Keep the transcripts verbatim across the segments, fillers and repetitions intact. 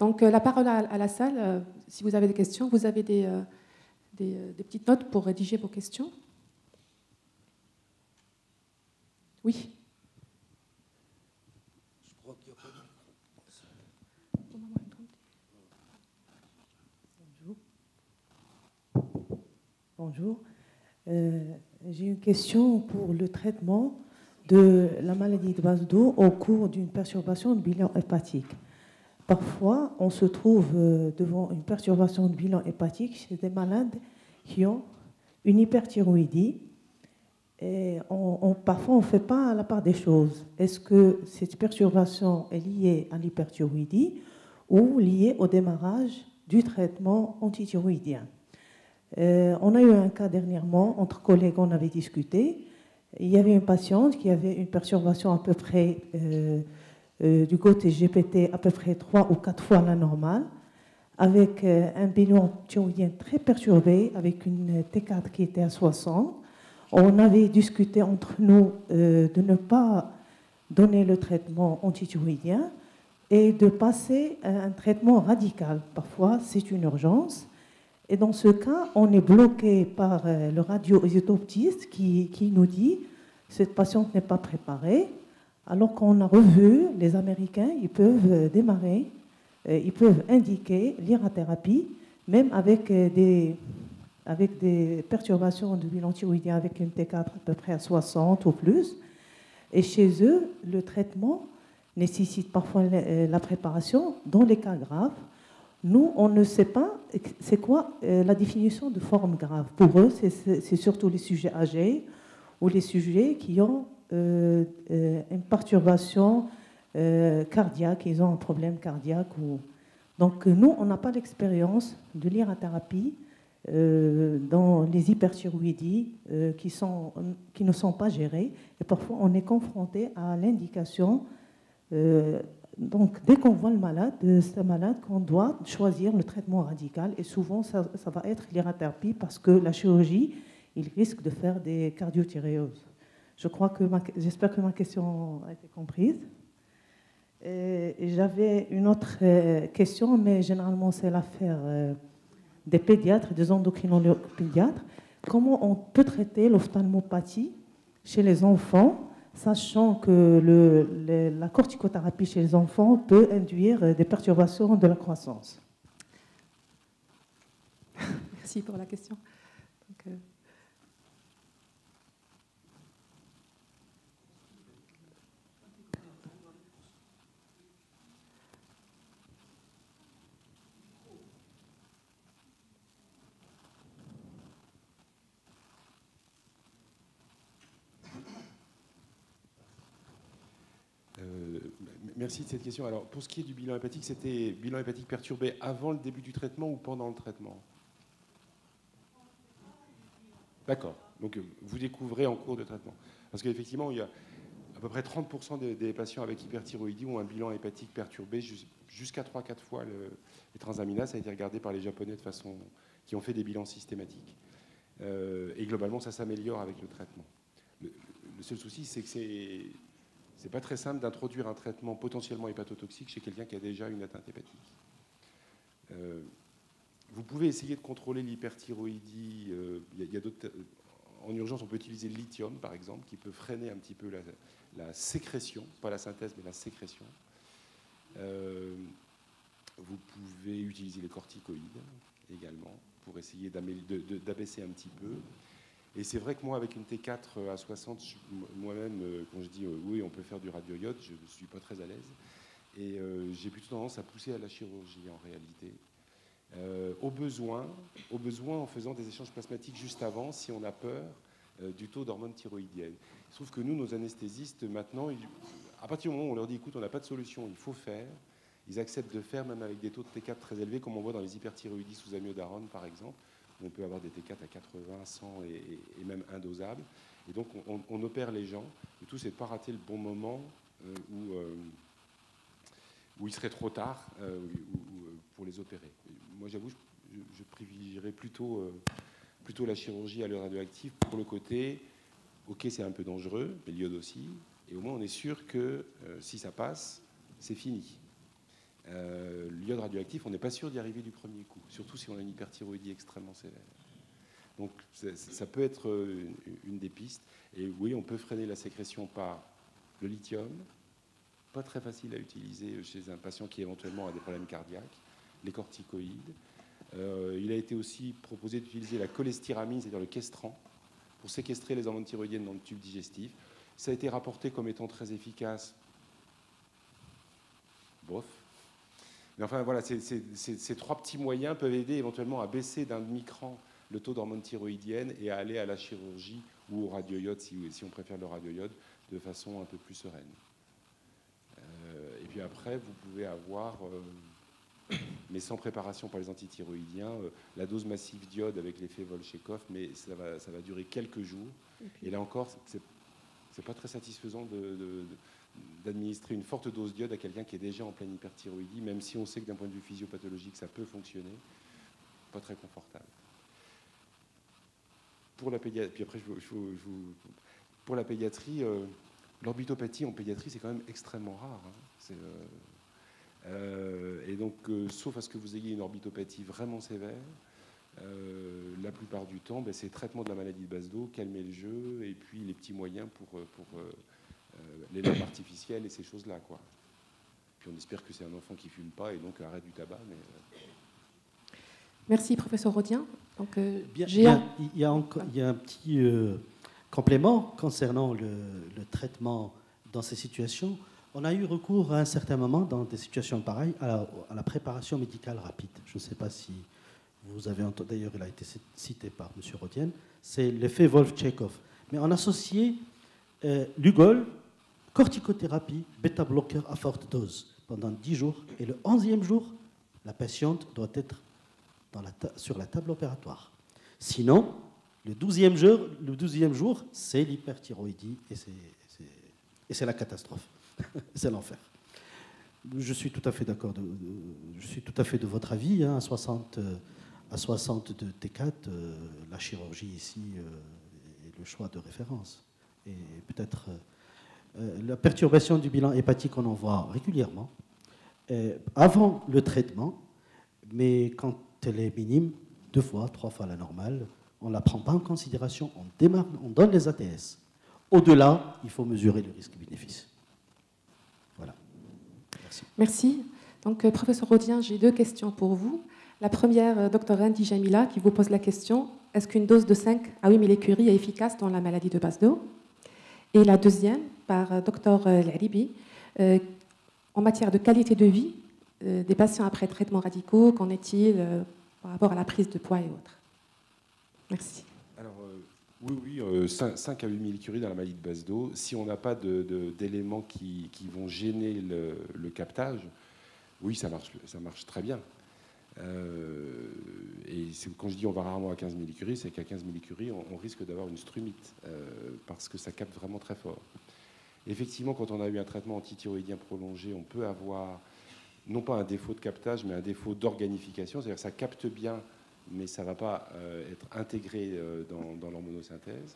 Donc, euh, la parole à, à la salle. Euh, si vous avez des questions, vous avez des, euh, des, euh, des petites notes pour rédiger vos questions. Oui. Je crois qu'il n'y a pas de Bonjour. Bonjour. Euh, j'ai une question pour le traitement de la maladie de base d'eau au cours d'une perturbation de bilan hépatique. Parfois, on se trouve devant une perturbation de bilan hépatique chez des malades qui ont une hyperthyroïdie. Et on, on, parfois, on ne fait pas la part des choses. Est-ce que cette perturbation est liée à l'hyperthyroïdie ou liée au démarrage du traitement antithyroïdien? euh, On a eu un cas dernièrement, entre collègues, on avait discuté. Il y avait une patiente qui avait une perturbation à peu près euh, euh, du côté G P T à peu près trois ou quatre fois la normale, avec euh, un bilan thyroïdien très perturbé, avec une T quatre qui était à soixante. On avait discuté entre nous euh, de ne pas donner le traitement antithyroïdien et de passer à un traitement radical. Parfois, c'est une urgence. Et dans ce cas, on est bloqué par euh, le radio-isotopiste qui, qui nous dit que cette patiente n'est pas préparée, alors qu'on a revu, les Américains, ils peuvent démarrer, euh, ils peuvent indiquer l'irathérapie, même avec euh, des... avec des perturbations de bilan thyroïdien avec une T quatre à peu près à soixante ou plus. Et chez eux, le traitement nécessite parfois la préparation dans les cas graves. Nous, on ne sait pas c'est quoi la définition de forme grave. Pour eux, c'est surtout les sujets âgés ou les sujets qui ont euh, une perturbation euh, cardiaque, ils ont un problème cardiaque. Ou... Donc nous, on n'a pas l'expérience de l'irathérapie Euh, dans les hyperthyroïdies euh, qui, sont, qui ne sont pas gérées. Et parfois, on est confronté à l'indication. Euh, donc, dès qu'on voit le malade, c'est un malade qu'on doit choisir le traitement radical. Et souvent, ça, ça va être l'irathérapie parce que la chirurgie, il risque de faire des cardiothyréoses. Je crois que ma, j'espère que ma question a été comprise. Et, et j'avais une autre question, mais généralement, c'est l'affaire Euh, des pédiatres, des endocrinologues pédiatres, comment on peut traiter l'ophtalmopathie chez les enfants, sachant que le, le, la corticothérapie chez les enfants peut induire des perturbations de la croissance. Merci pour la question. Donc, euh... Merci de cette question. Alors, pour ce qui est du bilan hépatique, c'était bilan hépatique perturbé avant le début du traitement ou pendant le traitement? D'accord. Donc, vous découvrez en cours de traitement. Parce qu'effectivement, il y a à peu près trente pour cent des, des patients avec hyperthyroïdie ont un bilan hépatique perturbé jusqu'à trois à quatre fois le, les transaminases. Ça a été regardé par les Japonais de façon, qui ont fait des bilans systématiques. Euh, et globalement, ça s'améliore avec le traitement. Le, le seul souci, c'est que c'est... C'est pas très simple d'introduire un traitement potentiellement hépatotoxique chez quelqu'un qui a déjà une atteinte hépatique. Euh, vous pouvez essayer de contrôler l'hyperthyroïdie. Euh, y a, y a d'autres, en urgence, on peut utiliser le lithium, par exemple, qui peut freiner un petit peu la, la sécrétion, pas la synthèse, mais la sécrétion. Euh, vous pouvez utiliser les corticoïdes également pour essayer d'abaisser un petit peu. Et c'est vrai que moi, avec une T quatre à soixante, moi-même, quand je dis euh, oui, on peut faire du radioïode, je ne suis pas très à l'aise. Et euh, j'ai plutôt tendance à pousser à la chirurgie, en réalité. Euh, au besoin, au besoin, en faisant des échanges plasmatiques juste avant, si on a peur euh, du taux d'hormones thyroïdiennes. Il se trouve que nous, nos anesthésistes, maintenant, ils, à partir du moment où on leur dit, écoute, on n'a pas de solution, il faut faire, ils acceptent de faire, même avec des taux de T quatre très élevés, comme on voit dans les hyperthyroïdies sous amiodarone, par exemple. On peut avoir des T quatre à quatre-vingts, cent et, et même indosables. Et donc, on, on opère les gens. Le tout, c'est de ne pas rater le bon moment euh, où, euh, où il serait trop tard euh, où, où, pour les opérer. Et moi, j'avoue, je, je privilégierais plutôt, euh, plutôt la chirurgie à l'heure radioactive pour le côté, OK, c'est un peu dangereux, mais l'iode aussi. Et au moins, on est sûr que euh, si ça passe, c'est fini. Euh, l'iode radioactif, on n'est pas sûr d'y arriver du premier coup, surtout si on a une hyperthyroïdie extrêmement sévère. Donc ça peut être une des pistes. Et oui, on peut freiner la sécrétion par le lithium, pas très facile à utiliser chez un patient qui éventuellement a des problèmes cardiaques, les corticoïdes. Euh, il a été aussi proposé d'utiliser la cholestéramine, c'est-à-dire le questran, pour séquestrer les hormones thyroïdiennes dans le tube digestif. Ça a été rapporté comme étant très efficace. Bof. Mais enfin, voilà, ces, ces, ces, ces trois petits moyens peuvent aider éventuellement à baisser d'un demi-cran le taux d'hormones thyroïdiennes et à aller à la chirurgie ou au radioïode, si, si on préfère le radioïode, de façon un peu plus sereine. Euh, et puis après, vous pouvez avoir, euh, mais sans préparation par les antithyroïdiens, euh, la dose massive d'iode avec l'effet Volchenkov, mais ça va, ça va durer quelques jours. Et, puis, et là encore, c'est c'est pas très satisfaisant de, de, de d'administrer une forte dose d'iode à quelqu'un qui est déjà en pleine hyperthyroïdie, même si on sait que d'un point de vue physiopathologique, ça peut fonctionner, pas très confortable. Pour la pédiatrie, puis après, je, je, je, pour la pédiatrie, euh, l'orbitopathie en pédiatrie, c'est quand même extrêmement rare. Hein. C'est, euh, euh, et donc, euh, sauf à ce que vous ayez une orbitopathie vraiment sévère, euh, la plupart du temps, ben, c'est traitement de la maladie de Basedow, calmer le jeu, et puis les petits moyens pour, pour euh, Euh, les lampes artificielles et ces choses-là, quoi. Puis on espère que c'est un enfant qui ne fume pas et donc arrête du tabac. Mais... Merci, professeur Rodien. Donc, euh, bien, bien, il, y a encore, il y a un petit euh, complément concernant le, le traitement dans ces situations. On a eu recours à un certain moment, dans des situations pareilles, à la, à la préparation médicale rapide. Je ne sais pas si vous avez entendu, d'ailleurs il a été cité par M. Rodien, c'est l'effet Volchenkov. Mais on associait euh, l'Ugol, corticothérapie, bêta-bloqueur à forte dose pendant dix jours. Et le onzième jour, la patiente doit être dans la sur la table opératoire. Sinon, le douzième jour, le douzième jour c'est l'hyperthyroïdie et c'est, c'est, et c'est la catastrophe. C'est l'enfer. Je suis tout à fait d'accord. De, de, je suis tout à fait de votre avis. Hein, à soixante, à soixante de T quatre, euh, la chirurgie ici euh, est le choix de référence. Et peut-être... Euh, Euh, la perturbation du bilan hépatique, on en voit régulièrement, euh, avant le traitement, mais quand elle est minime, deux fois, trois fois la normale, on ne la prend pas en considération, on, démarre, on donne les A T S. Au-delà, il faut mesurer le risque-bénéfice. Voilà. Merci. Merci. Donc, euh, professeur Rodien, j'ai deux questions pour vous. La première, euh, docteur Andy Jamila, qui vous pose la question, est-ce qu'une dose de cinq à huit millécuries est efficace dans la maladie de Basedow? Et la deuxième, par docteur L'Aribi, euh, en matière de qualité de vie euh, des patients après traitements radicaux, qu'en est-il euh, par rapport à la prise de poids et autres? Merci. Alors, euh, oui, oui, euh, cinq à huit millécuries dans la maladie de Basedow. Si on n'a pas de, de, d'éléments qui, qui vont gêner le, le captage, oui, ça marche, ça marche très bien. Euh, et quand je dis on va rarement à quinze millécuries, c'est qu'à quinze millécuries, on, on risque d'avoir une strumite euh, parce que ça capte vraiment très fort. Effectivement, quand on a eu un traitement antithyroïdien prolongé, on peut avoir non pas un défaut de captage, mais un défaut d'organification, c'est-à-dire que ça capte bien, mais ça ne va pas euh, être intégré euh, dans, dans l'hormonosynthèse.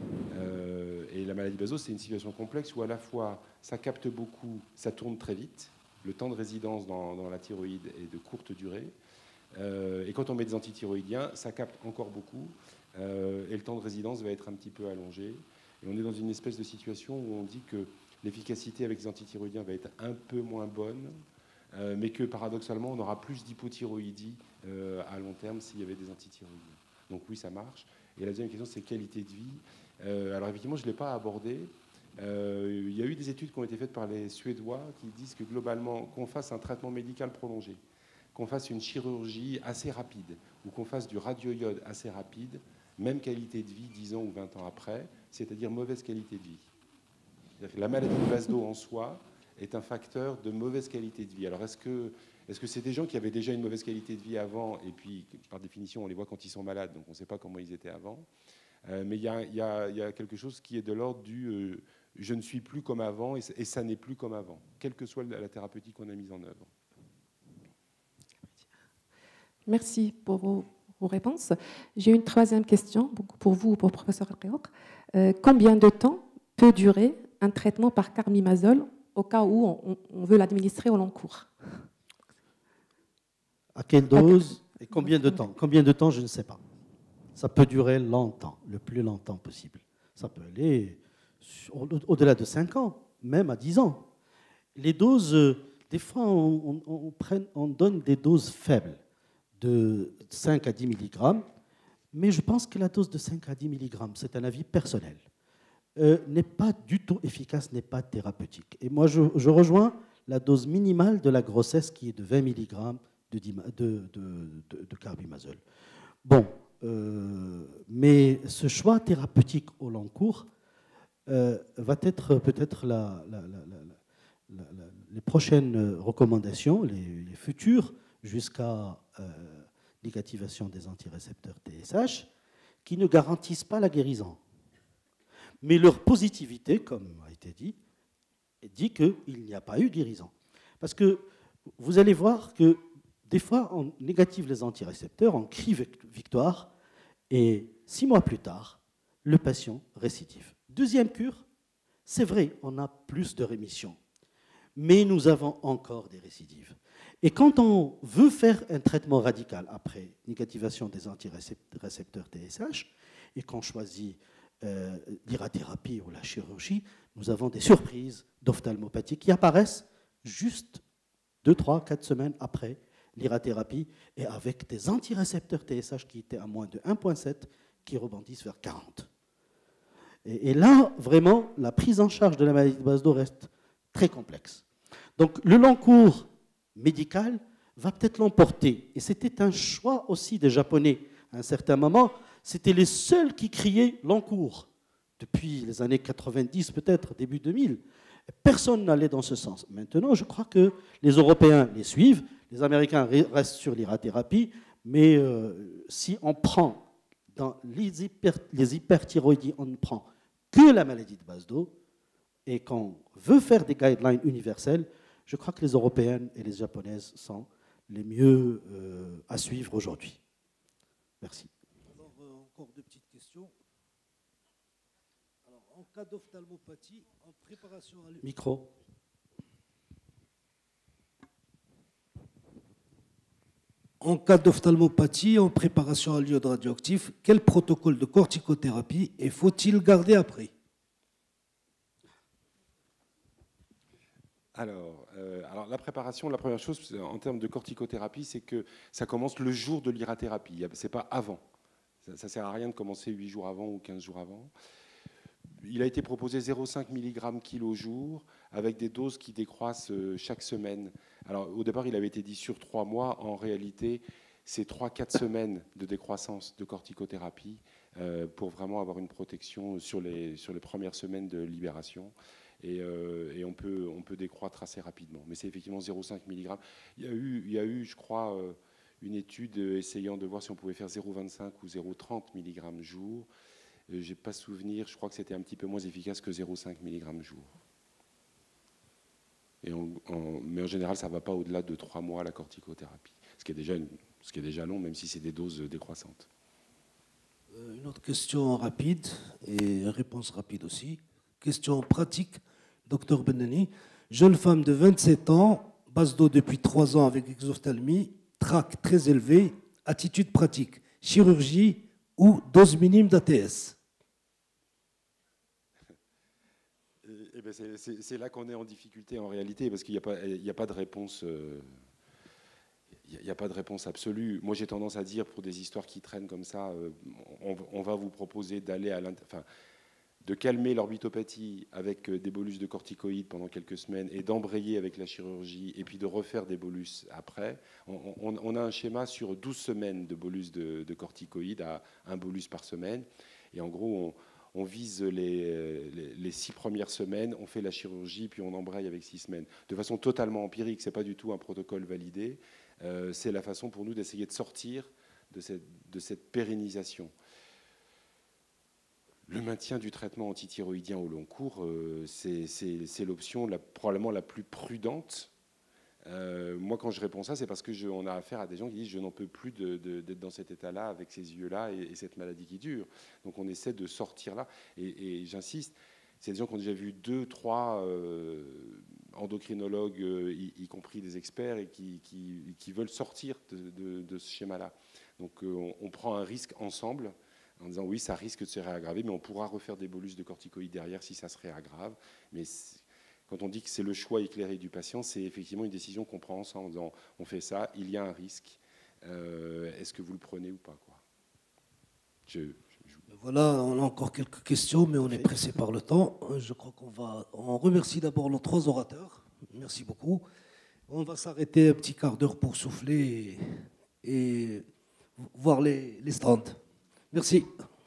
Euh, et la maladie de Basedow, c'est une situation complexe où à la fois ça capte beaucoup, ça tourne très vite. Le temps de résidence dans, dans la thyroïde est de courte durée. Euh, et quand on met des antithyroïdiens, ça capte encore beaucoup. Euh, et le temps de résidence va être un petit peu allongé. Et on est dans une espèce de situation où on dit que l'efficacité avec les antithyroïdiens va être un peu moins bonne, euh, mais que paradoxalement, on aura plus d'hypothyroïdie euh, à long terme s'il y avait des antithyroïdiens. Donc oui, ça marche. Et la deuxième question, c'est qualité de vie. Euh, alors effectivement, je ne l'ai pas abordé. Euh, il y a eu des études qui ont été faites par les Suédois qui disent que globalement, qu'on fasse un traitement médical prolongé, qu'on fasse une chirurgie assez rapide ou qu'on fasse du radioïode assez rapide, même qualité de vie dix ans ou vingt ans après, c'est-à-dire mauvaise qualité de vie. C'est-à-dire que la maladie de Basedow en soi est un facteur de mauvaise qualité de vie. Alors est-ce que est-ce que c'est des gens qui avaient déjà une mauvaise qualité de vie avant et puis par définition on les voit quand ils sont malades, donc on ne sait pas comment ils étaient avant. Euh, mais il y a, y, a, y a quelque chose qui est de l'ordre du euh, je ne suis plus comme avant et, et ça n'est plus comme avant, quelle que soit la thérapeutique qu'on a mise en œuvre. Merci pour vos, vos réponses. J'ai une troisième question pour vous ou pour le professeur Alkeok. Euh, combien de temps peut durer un traitement par carbimazole au cas où on, on veut l'administrer au long cours? À quelle dose et combien de temps? Combien de temps, je ne sais pas. Ça peut durer longtemps, le plus longtemps possible. Ça peut aller au-delà de cinq ans, même à dix ans. Les doses, des fois, on, on, on, prenne, on donne des doses faibles, de cinq à dix milligrammes, mais je pense que la dose de cinq à dix milligrammes, c'est un avis personnel, euh, n'est pas du tout efficace, n'est pas thérapeutique. Et moi, je, je rejoins la dose minimale de la grossesse qui est de vingt milligrammes de, de, de, de, de carbimazole. Bon, euh, mais ce choix thérapeutique au long cours euh, va être peut-être la, la, la, la, la, la, les prochaines recommandations, les, les futures, jusqu'à euh, négativation des antirécepteurs T S H, qui ne garantissent pas la guérison. Mais leur positivité, comme a été dit, dit qu'il n'y a pas eu guérison. Parce que vous allez voir que des fois, on négative les antirécepteurs, on crie victoire, et six mois plus tard, le patient récidive. Deuxième cure, c'est vrai, on a plus de rémission, mais nous avons encore des récidives. Et quand on veut faire un traitement radical après négativation des antirécepteurs T S H, et qu'on choisit euh, l'irathérapie ou la chirurgie, nous avons des surprises d'ophtalmopathie qui apparaissent juste deux, trois, quatre semaines après l'irathérapie, et avec des antirécepteurs T S H qui étaient à moins de un virgule sept, qui rebondissent vers quarante. Et, et là, vraiment, la prise en charge de la maladie de Basedow reste très complexe. Donc, le long cours médical va peut-être l'emporter. Et c'était un choix aussi des Japonais. À un certain moment, c'était les seuls qui criaient long cours. Depuis les années quatre-vingt-dix, peut-être, début deux mille. Personne n'allait dans ce sens. Maintenant, je crois que les Européens les suivent. Les Américains restent sur l'irathérapie, mais euh, si on prend dans les, hyper, les hyperthyroïdies, on ne prend que la maladie de Basedow, et qu'on veut faire des guidelines universelles, je crois que les Européennes et les Japonaises sont les mieux euh, à suivre aujourd'hui. Merci. Alors, euh, encore deux petites questions. Alors, en cas d'ophtalmopathie, en préparation à... Micro. En cas d'ophtalmopathie, en préparation à l'iode radioactif, quel protocole de corticothérapie et faut-il garder après? Alors, euh, alors, la préparation, la première chose en termes de corticothérapie, c'est que ça commence le jour de l'irathérapie, ce n'est pas avant. Ça ne sert à rien de commencer huit jours avant ou quinze jours avant. Il a été proposé zéro virgule cinq milligrammes kilo jour, avec des doses qui décroissent chaque semaine. Alors, au départ, il avait été dit sur trois mois. En réalité, c'est trois à quatre semaines de décroissance de corticothérapie euh, pour vraiment avoir une protection sur les, sur les premières semaines de libération. Et, euh, et on, peut, on peut décroître assez rapidement. Mais c'est effectivement zéro virgule cinq milligrammes. Il y a eu, il y a eu je crois, euh, une étude essayant de voir si on pouvait faire zéro virgule vingt-cinq ou zéro virgule trente milligrammes jour. Euh, je n'ai pas souvenir, je crois que c'était un petit peu moins efficace que zéro virgule cinq milligrammes jour. Et en, en, mais en général, ça ne va pas au-delà de trois mois la corticothérapie, ce qui est déjà, une, ce qui est déjà long, même si c'est des doses décroissantes. Euh, une autre question rapide, et réponse rapide aussi. Question pratique, docteur Benani. Jeune femme de vingt-sept ans, Basedow depuis trois ans avec exophtalmie, trac très élevé, attitude pratique, chirurgie ou dose minime d'A T S? Eh ben c'est, c'est, c'est là qu'on est en difficulté en réalité, parce qu'il n'y a pas, il n'y a pas de réponse. Euh, il n'y a pas de réponse absolue. Moi, j'ai tendance à dire, pour des histoires qui traînent comme ça, euh, on, on va vous proposer d'aller à l'int- enfin, de calmer l'orbitopathie avec des bolus de corticoïdes pendant quelques semaines et d'embrayer avec la chirurgie et puis de refaire des bolus après. On, on, on a un schéma sur douze semaines de bolus de, de corticoïdes à un bolus par semaine. Et en gros, on, on vise les, les, les six premières semaines, on fait la chirurgie, puis on embraye avec six semaines. De façon totalement empirique, ce n'est pas du tout un protocole validé. Euh, c'est la façon pour nous d'essayer de sortir de cette, de cette pérennisation. Le maintien du traitement antithyroïdien au long cours, euh, c'est, c'est, c'est l'option la, probablement la plus prudente. Euh, moi, quand je réponds ça, c'est parce qu'on a affaire à des gens qui disent « je n'en peux plus de, de, d'être dans cet état-là, avec ces yeux-là et, et cette maladie qui dure ». Donc on essaie de sortir là. Et, et j'insiste, c'est des gens qui ont déjà vu deux, trois euh, endocrinologues, euh, y, y compris des experts, et qui, qui, qui veulent sortir de, de, de ce schéma-là. Donc euh, on, on prend un risque ensemble, en disant oui, ça risque de se réaggraver, mais on pourra refaire des bolus de corticoïdes derrière si ça se réaggrave. Mais quand on dit que c'est le choix éclairé du patient, c'est effectivement une décision qu'on prend ensemble, en disant on fait ça, il y a un risque, euh, est-ce que vous le prenez ou pas, quoi. Je, je... Voilà, on a encore quelques questions, mais on est pressé par le temps. Je crois qu'on va... On remercie d'abord nos trois orateurs. Merci beaucoup. On va s'arrêter un petit quart d'heure pour souffler et, et voir les, les stands. Merci.